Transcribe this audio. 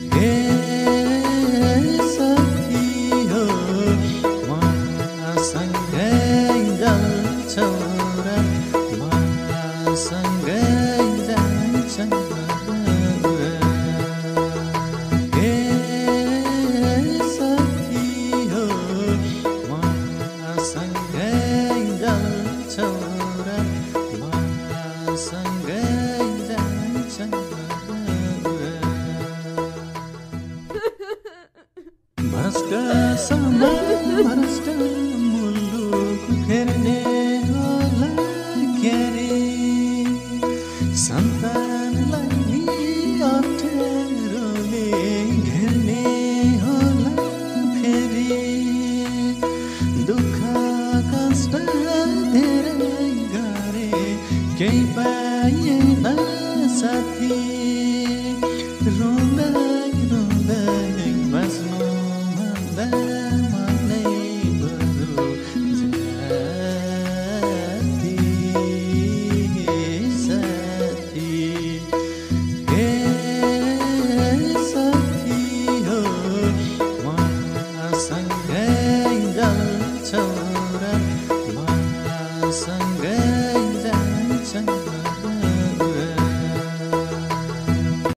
हे साथी हो मसँगै जान्छौ र मसँगै जान्छौ र हे साथी हो मसँगै जान्छौ र मसँगै जान्छौ भ्रष्ट समान भ्रष्ट मुलुक फेर्ने होला क्यारे सन्तानलाई अप्ठ्यारोले घेर्ने होला फेरि दुःख कष्ट धेरै गरे केही पाइएन साथी रुँदै रुँदै बाँच्नु भन्दा मर्नै बरु जाती साथी हे साथी हो मसँगै जान्छौ